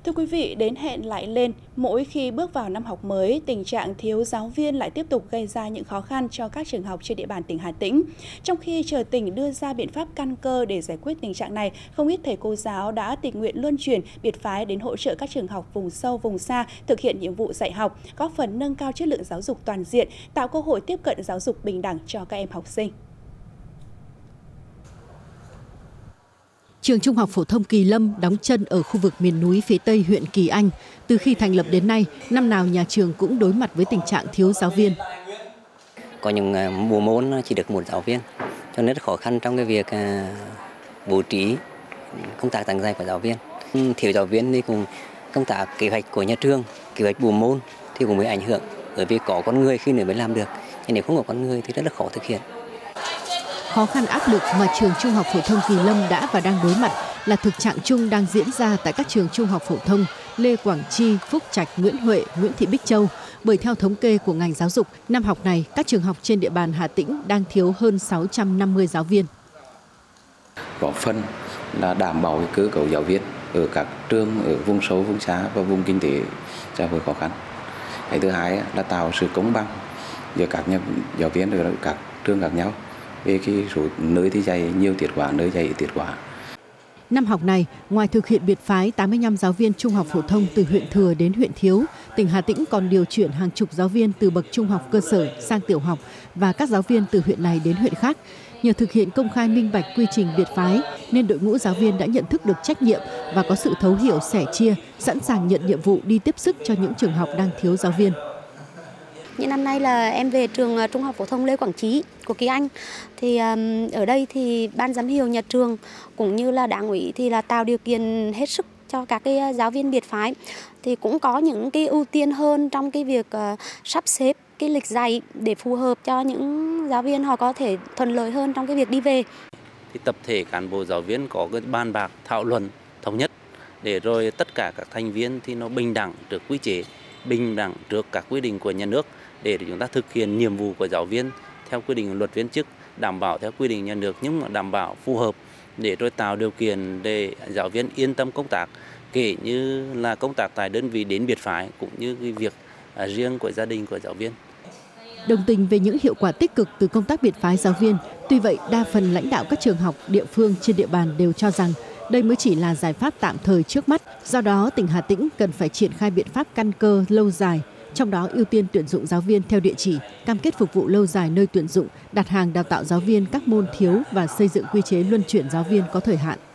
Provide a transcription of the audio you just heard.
Thưa quý vị, đến hẹn lại lên, mỗi khi bước vào năm học mới, tình trạng thiếu giáo viên lại tiếp tục gây ra những khó khăn cho các trường học trên địa bàn tỉnh Hà Tĩnh. Trong khi chờ tỉnh đưa ra biện pháp căn cơ để giải quyết tình trạng này, không ít thầy cô giáo đã tình nguyện luân chuyển, biệt phái đến hỗ trợ các trường học vùng sâu, vùng xa thực hiện nhiệm vụ dạy học, góp phần nâng cao chất lượng giáo dục toàn diện, tạo cơ hội tiếp cận giáo dục bình đẳng cho các em học sinh. Trường Trung học phổ thông Kỳ Lâm đóng chân ở khu vực miền núi phía Tây huyện Kỳ Anh. Từ khi thành lập đến nay, năm nào nhà trường cũng đối mặt với tình trạng thiếu giáo viên. Có những bộ môn chỉ được một giáo viên, cho nên rất khó khăn trong cái việc bố trí công tác giảng dạy của giáo viên. Thiếu giáo viên thì cùng công tác kế hoạch của nhà trường, kế hoạch bộ môn thì cũng bị ảnh hưởng, bởi vì có con người khi nữa mới làm được, nhưng nếu không có con người thì rất là khó thực hiện. Khó khăn áp lực mà trường Trung học phổ thông Kỳ Lâm đã và đang đối mặt là thực trạng chung đang diễn ra tại các trường trung học phổ thông Lê Quảng Chi, Phúc Trạch, Nguyễn Huệ, Nguyễn Thị Bích Châu. Bởi theo thống kê của ngành giáo dục, năm học này các trường học trên địa bàn Hà Tĩnh đang thiếu hơn 650 giáo viên. Góp phần là đảm bảo cái cơ cấu giáo viên ở các trường ở vùng sâu, vùng xa và vùng kinh tế xã hội khó khăn. Cái thứ hai là tạo sự công bằng giữa các giáo viên ở các trường khác nhau. Về cái số nơi thì dạy nhiều tiết khóa, nơi dạy ít tiết khóa. Năm học này, ngoài thực hiện biệt phái 85 giáo viên trung học phổ thông từ huyện Thừa đến huyện Thiếu, tỉnh Hà Tĩnh còn điều chuyển hàng chục giáo viên từ bậc trung học cơ sở sang tiểu học và các giáo viên từ huyện này đến huyện khác. Nhờ thực hiện công khai minh bạch quy trình biệt phái, nên đội ngũ giáo viên đã nhận thức được trách nhiệm và có sự thấu hiểu sẻ chia, sẵn sàng nhận nhiệm vụ đi tiếp sức cho những trường học đang thiếu giáo viên. Những năm nay là em về trường Trung học phổ thông Lê Quảng Chí của Kỳ Anh. Thì ở đây thì ban giám hiệu nhà trường cũng như là đảng ủy thì là tạo điều kiện hết sức cho các cái giáo viên biệt phái. Thì cũng có những cái ưu tiên hơn trong cái việc sắp xếp cái lịch dạy để phù hợp cho những giáo viên họ có thể thuận lợi hơn trong cái việc đi về. Thì tập thể cán bộ giáo viên có cái bàn bạc thảo luận thống nhất để rồi tất cả các thành viên thì nó bình đẳng trước quy chế, bình đẳng trước các quy định của nhà nước, để chúng ta thực hiện nhiệm vụ của giáo viên theo quy định luật viên chức, đảm bảo theo quy định nhà nước nhưng mà đảm bảo phù hợp, để rồi tạo điều kiện để giáo viên yên tâm công tác, kể như là công tác tại đơn vị đến biệt phái cũng như cái việc riêng của gia đình của giáo viên. Đồng tình về những hiệu quả tích cực từ công tác biệt phái giáo viên, tuy vậy đa phần lãnh đạo các trường học địa phương trên địa bàn đều cho rằng đây mới chỉ là giải pháp tạm thời trước mắt, do đó tỉnh Hà Tĩnh cần phải triển khai biện pháp căn cơ lâu dài. Trong đó ưu tiên tuyển dụng giáo viên theo địa chỉ, cam kết phục vụ lâu dài nơi tuyển dụng, đặt hàng đào tạo giáo viên các môn thiếu và xây dựng quy chế luân chuyển giáo viên có thời hạn.